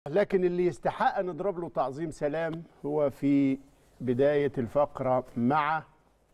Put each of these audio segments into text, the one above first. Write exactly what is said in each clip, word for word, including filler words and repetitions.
لكن اللي يستحق نضرب له تعظيم سلام هو في بداية الفقرة مع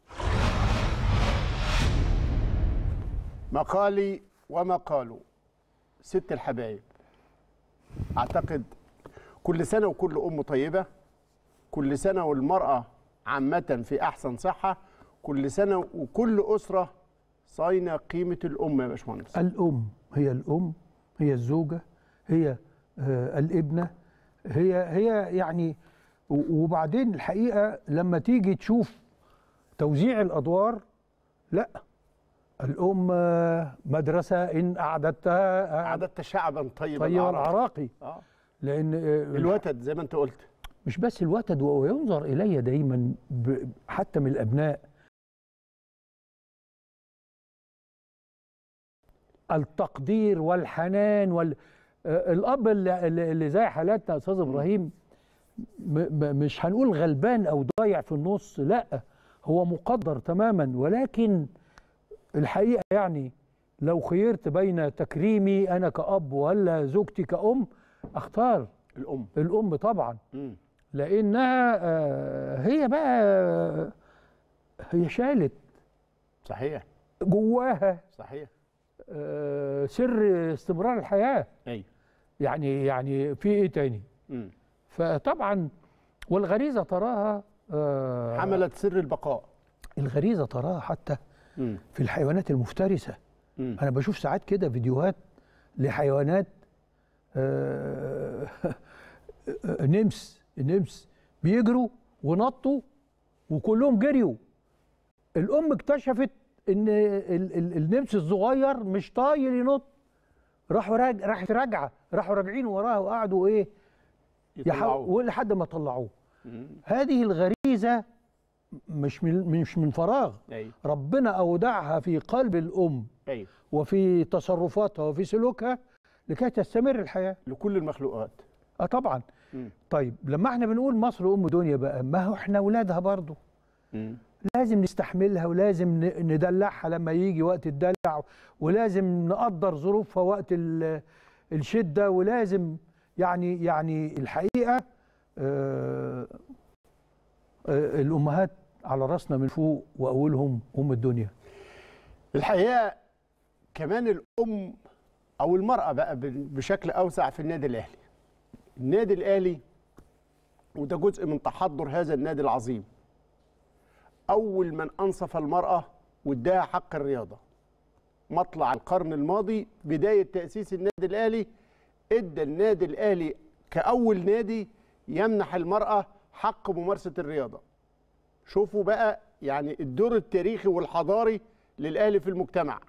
مقالي ومقاله ست الحبايب. أعتقد كل سنة وكل أم طيبة، كل سنة والمرأة عامة في أحسن صحة، كل سنة وكل أسرة صاينة قيمة الأم يا باشمهندس. الأم هي الأم، هي الزوجة، هي آه الابنة، هي هي يعني. وبعدين الحقيقة لما تيجي تشوف توزيع الأدوار، لا، الأم مدرسة إن أعددتها أعددت شعبا طيبا طيبا العراقي. آه. لأن الوتد زي ما أنت قلت، مش بس الوتد، وينظر إلي دايما حتى من الأبناء التقدير والحنان وال الأب اللي, اللي زي حالاتنا يا أستاذ إبراهيم مش هنقول غلبان أو ضايع في النص، لا، هو مقدر تماما. ولكن الحقيقة يعني لو خيرت بين تكريمي أنا كأب ولا زوجتي كأم، أختار الأم. الأم طبعا. م. لأنها هي بقى هي شالت صحيح جواها صحيح سر استمرار الحياة. أيوة. يعني يعني في إيه تاني؟ م. فطبعا والغريزة تراها حملت سر البقاء. الغريزة تراها حتى م. في الحيوانات المفترسة. م. أنا بشوف ساعات كده فيديوهات لحيوانات نمس النمس بيجروا ونطوا وكلهم جريوا. الأم اكتشفت إن النمس الصغير مش طايل ينط، راحوا راج... راحت راجعة، راحوا راجعين وراها وقعدوا إيه يحاولوا لحد ما طلعوه. هذه الغريزة مش من مش من فراغ. أي. ربنا أودعها في قلب الأم. أي. وفي تصرفاتها وفي سلوكها لكي تستمر الحياة لكل المخلوقات. اه طبعا. م. طيب لما احنا بنقول مصر أم دنيا بقى، ما هو احنا أولادها برضو. م. لازم نستحملها ولازم ندلعها لما يجي وقت الدلع، ولازم نقدر ظروفها وقت الشدة، ولازم يعني يعني الحقيقة آه آه الأمهات على رأسنا من فوق، وأولهم أم الدنيا. الحقيقة كمان الأم أو المرأة بقى بشكل أوسع في النادي الأهلي. النادي الأهلي وده جزء من تحضر هذا النادي العظيم. أول من أنصف المرأة واداها حق الرياضة مطلع القرن الماضي، بداية تأسيس النادي الأهلي، ادى النادي الأهلي كأول نادي يمنح المرأة حق ممارسة الرياضة. شوفوا بقى يعني الدور التاريخي والحضاري للأهلي في المجتمع.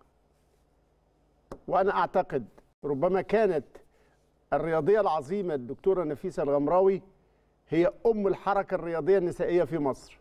وأنا أعتقد ربما كانت الرياضية العظيمة الدكتورة نفيسة الغمراوي هي أم الحركة الرياضية النسائية في مصر.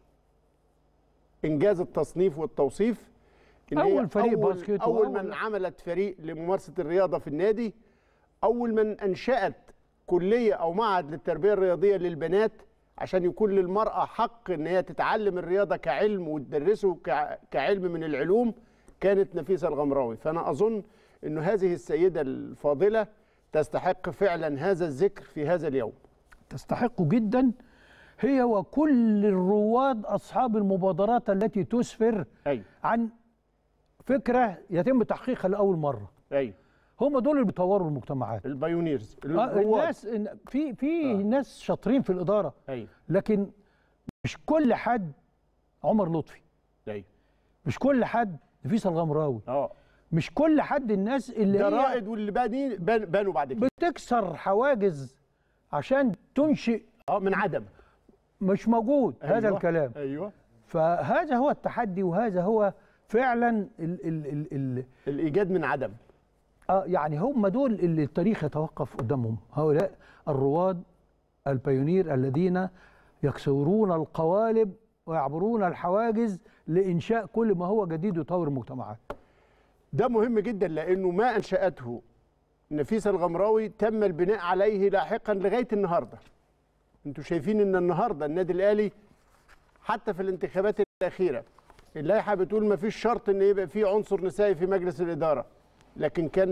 إنجاز التصنيف والتوصيف، إن أول فريق أول, باسكت أول, أول من عملت فريق لممارسة الرياضة في النادي، أول من أنشأت كلية أو معهد للتربية الرياضية للبنات عشان يكون للمرأة حق إن هي تتعلم الرياضة كعلم وتدرسه كعلم من العلوم، كانت نفيسة الغمراوي. فأنا أظن أن هذه السيدة الفاضلة تستحق فعلا هذا الذكر في هذا اليوم. تستحق جدا، هي وكل الرواد أصحاب المبادرات التي تسفر أي. عن فكرة يتم تحقيقها لأول مرة. أي. هم دول اللي بيطوروا المجتمعات، البايونيرز. آه الناس في في آه. ناس شاطرين في الإدارة. أي. لكن مش كل حد عمر لطفي. أي. مش كل حد نفيسة الغمراوي. اه مش كل حد الناس اللي ده رائد واللي باني بانوا بعد كده بتكسر حواجز عشان تنشئ اه من عدم مش موجود. أيوة. هذا الكلام. ايوه. فهذا هو التحدي، وهذا هو فعلا ال ال ال ال الايجاد من عدم. اه يعني هم دول اللي التاريخ يتوقف قدامهم، هؤلاء الرواد البايونير الذين يكسرون القوالب ويعبرون الحواجز لإنشاء كل ما هو جديد ويطور المجتمعات. ده مهم جدا، لأنه ما أنشأته نفيسة الغمراوي تم البناء عليه لاحقا لغاية النهاردة. انتوا شايفين ان النهاردة النادي الأهلي حتى في الانتخابات الأخيرة اللائحة بتقول ما فيش شرط ان يبقى فيه عنصر نسائي في مجلس الإدارة، لكن كان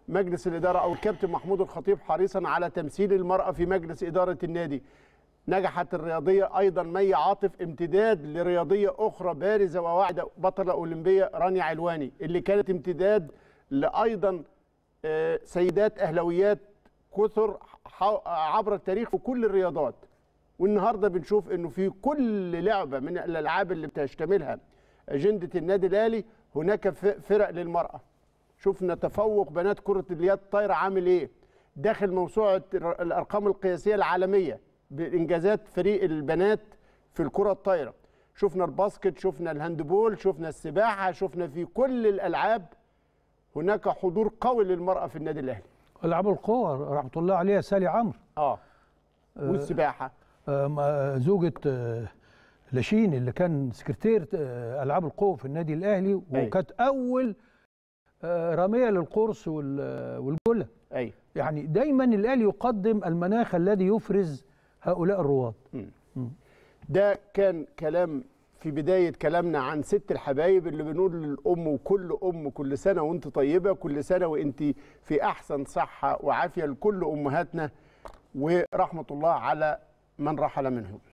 مجلس الاداره او الكابتن محمود الخطيب حريصا على تمثيل المراه في مجلس اداره النادي. نجحت الرياضيه ايضا مي عاطف امتداد لرياضيه اخرى بارزه وواعده، بطله اولمبيه رانيا علواني اللي كانت امتداد لايضا سيدات اهلاويات كثر عبر التاريخ في كل الرياضات. والنهارده بنشوف انه في كل لعبه من الالعاب اللي بتشتملها اجنده النادي الاهلي هناك فرق للمراه. شفنا تفوق بنات كره اليد طايره عامل ايه داخل موسوعه الارقام القياسيه العالميه بانجازات فريق البنات في الكره الطايره. شفنا الباسكت، شفنا الهاندبول، شفنا السباحه، شفنا في كل الالعاب هناك حضور قوي للمراه في النادي الاهلي. العاب القوى رحمه الله عليها سالي عمرو. اه والسباحه آه زوجة آه لاشين اللي كان سكرتير آه العاب القوى في النادي الاهلي، وكانت اول آه راميه للقرص والجله. ايوه يعني دايما الاهلي يقدم المناخ الذي يفرز هؤلاء الرواد. ده كان كلام في بدايه كلامنا عن ست الحبايب اللي بنقول للام وكل ام كل سنه وانت طيبه، كل سنه وانت في احسن صحه وعافيه لكل امهاتنا، ورحمه الله على من رحل منهم.